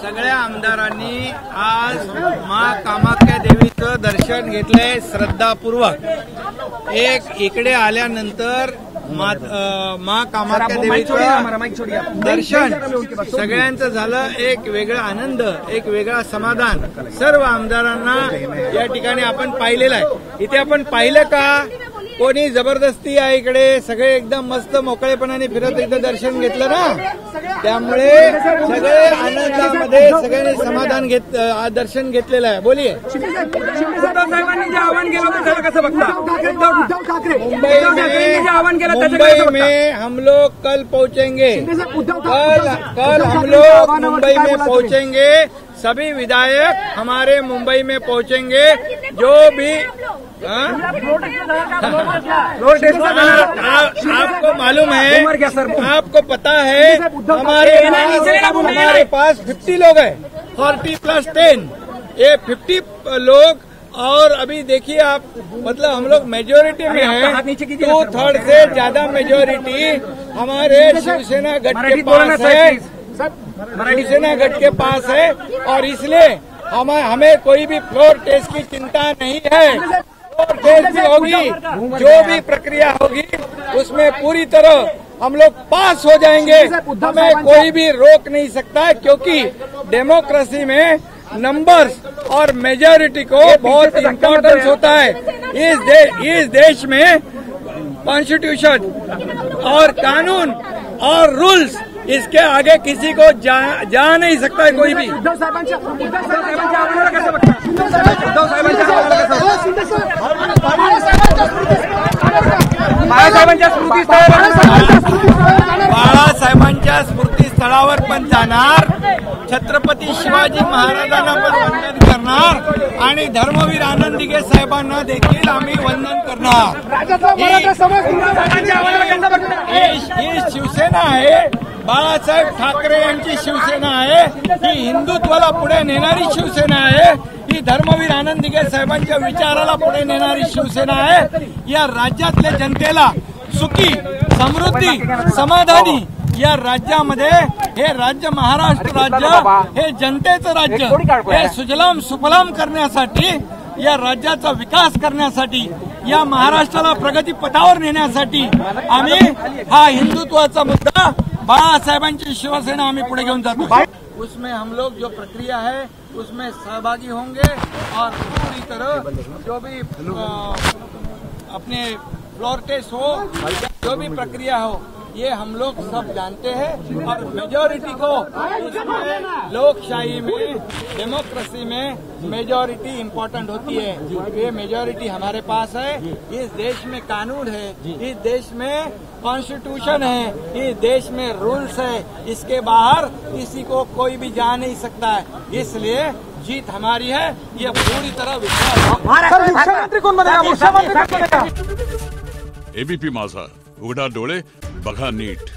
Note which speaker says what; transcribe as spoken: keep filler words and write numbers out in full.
Speaker 1: सगळ्या आमदारांनी आज माँ कामाख्या देवीचं दर्शन घेतलंय श्रद्धापूर्वक। एक इकडे आल्यानंतर माँ कामाख्या देवीचं दर्शन सगळ्यांचं झालं, एक वेगळा आनंद, एक वेगळा समाधान सर्व आमदारांना या ठिकाणी आपण पाहिलेलं आहे। इथे आपण पाहिलं का कोणी जबरदस्ती आहे, इकडे सगळे एकदम मस्त मोकळेपणाने फिरत इथं दर्शन घेतलं ना, त्यामुळे सगळे आनंदामध्ये सगळ्यांनी समाधान घेत दर्शन घेतलेलं आहे। बोलिए
Speaker 2: साहेबांनी जे आवाहन केलं होतं त्याला कसं बघता?
Speaker 1: मुंबई में मुंबई में हम लोग कल पहुंचेंगे, कल कल हम लोग मुंबई में पहुंचेंगे, सभी विधायक हमारे मुंबई में पहुंचेंगे। जो भी आपको मालूम है, आपको पता है हमारे हमारे पास फिफ्टी लोग हैं, फोर्टी प्लस टेन, ये फिफ्टी लोग। और अभी देखिए आप, मतलब हम लोग मेजोरिटी में हैं, टू थर्ड से ज्यादा मेजोरिटी हमारे शिवसेना गढ़ के पास है, शिवसेना गढ़ के पास है। और इसलिए हमें हमें कोई भी फ्लोर टेस्ट की चिंता नहीं है। फ्लोर टेस्ट भी होगी, जो भी प्रक्रिया होगी उसमें पूरी तरह हम लोग पास हो जाएंगे, हमें कोई भी रोक नहीं सकता है, क्योंकि डेमोक्रेसी में नंबर्स और मेजॉरिटी को बहुत इम्पोर्टेंस होता है। इस देश इस देश में कॉन्स्टिट्यूशन और कानून और रूल्स, इसके आगे किसी को जा, जा नहीं सकता है कोई भी। बाळासाहेबांच्या स्मृतीस्थळावर पण जाणार, छत्रपती शिवाजी महाराजांना पण वंदन करणार आणि धर्मवीर आनंद दिघे साहेबांना देखील आम्ही वंदन करणार। ही शिवसेना आहे, बाळासाहेब ठाकरे यांची शिवसेना आहे, ही हिंदुत्वाला पुढे नेणारी शिवसेना आहे, ही धर्मवीर आनंद दिघे साहेबांच्या विचाराला पुढे नेणारी शिवसेना आहे। या राज्यातल्या जनतेला सुखी, समृद्धी, समाधानी या राज्यामध्ये, हे राज्य महाराष्ट्र राज्य हे जनतेचं राज्य, हे सुजलाम सुफलाम करण्यासाठी, या राज्याचा विकास करण्यासाठी, या महाराष्ट्राला प्रगती पथावर नेण्यासाठी आम्ही हा हिंदुत्वाचा मुद्दा, बाळासाहेबांची शिवसेना आम्ही पुढे घेऊन जातो। उसमें हम लोग जो प्रक्रिया है उसमें सहभागी होंगे और पूरी तरह जो भी अपने फ्लोर टेस्ट हो, जो भी प्रक्रिया हो, ये हम लोग सब जानते हैं। और मेजॉरिटी को, लोकशाही में, डेमोक्रेसी में मेजॉरिटी इम्पोर्टेंट होती है। ये मेजॉरिटी हमारे पास है, इस देश में कानून है, इस देश में कॉन्स्टिट्यूशन है, इस देश में रूल्स है, इसके बाहर किसी को कोई भी जा नहीं सकता है। इसलिए जीत हमारी है, ये पूरी तरह विश्वास।
Speaker 2: मुख्यमंत्री कौन बनेगा? मुख्यमंत्री कौन बनेगा?
Speaker 3: एबीपी माझा, उघडा डोळे बघा नीट।